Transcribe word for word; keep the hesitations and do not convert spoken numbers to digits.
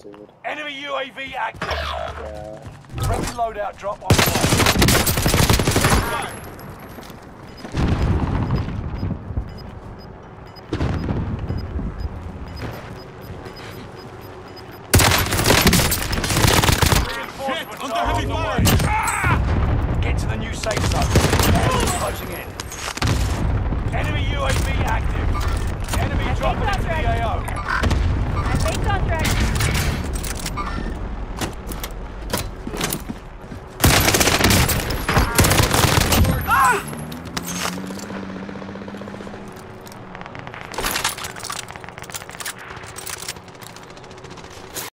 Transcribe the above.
dude. Enemy U A V active. Yeah. Friendly loadout drop on the way.